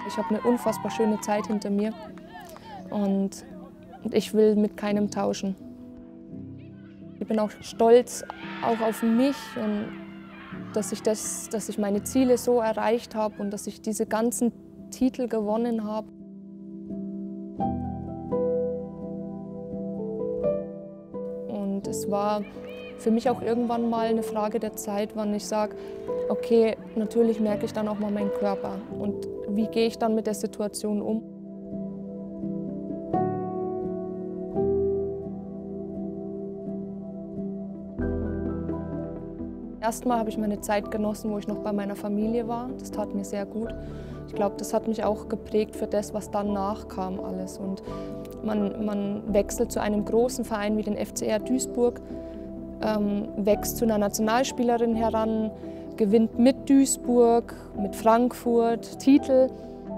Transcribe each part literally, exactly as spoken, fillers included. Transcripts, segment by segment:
Ich habe eine unfassbar schöne Zeit hinter mir und ich will mit keinem tauschen. Ich bin auch stolz auch auf mich und dass ich, das, dass ich meine Ziele so erreicht habe und dass ich diese ganzen Titel gewonnen habe. Und es war für mich auch irgendwann mal eine Frage der Zeit, wann ich sage, okay, natürlich merke ich dann auch mal meinen Körper und wie gehe ich dann mit der Situation um. Erstmal habe ich meine Zeit genossen, wo ich noch bei meiner Familie war. Das tat mir sehr gut. Ich glaube, das hat mich auch geprägt für das, was danach kam alles. Und man, man wechselt zu einem großen Verein wie den F C R Duisburg, ähm, wächst zu einer Nationalspielerin heran, gewinnt mit Duisburg, mit Frankfurt Titel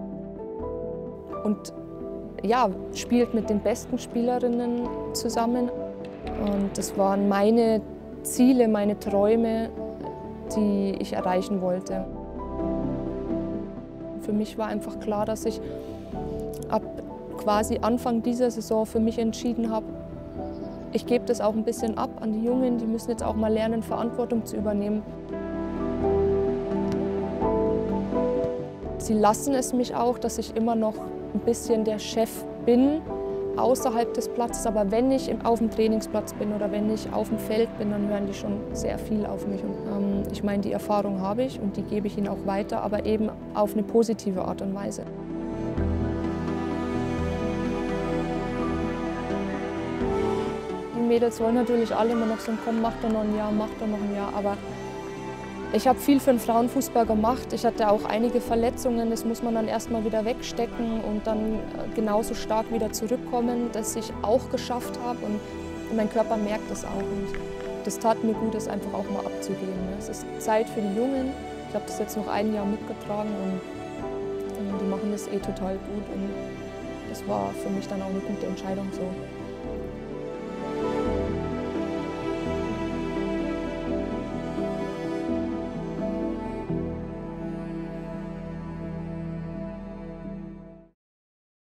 und ja, spielt mit den besten Spielerinnen zusammen. Und das waren meine Ziele, meine Träume, die ich erreichen wollte. Für mich war einfach klar, dass ich ab quasi Anfang dieser Saison für mich entschieden habe, ich gebe das auch ein bisschen ab an die Jungen, die müssen jetzt auch mal lernen, Verantwortung zu übernehmen. Sie lassen es mich auch, dass ich immer noch ein bisschen der Chef bin, außerhalb des Platzes, aber wenn ich auf dem Trainingsplatz bin oder wenn ich auf dem Feld bin, dann hören die schon sehr viel auf mich. Und, ähm, ich meine, die Erfahrung habe ich und die gebe ich ihnen auch weiter, aber eben auf eine positive Art und Weise. Die Mädels wollen natürlich alle immer noch so, komm, mach doch noch ein Jahr, mach doch noch ein Jahr, aber ich habe viel für den Frauenfußball gemacht. Ich hatte auch einige Verletzungen, das muss man dann erstmal wieder wegstecken und dann genauso stark wieder zurückkommen, dass ich auch geschafft habe. Und mein Körper merkt das auch. Und das tat mir gut, das einfach auch mal abzugeben. Es ist Zeit für die Jungen. Ich habe das jetzt noch ein Jahr mitgetragen und die machen das eh total gut. Und das war für mich dann auch eine gute Entscheidung so.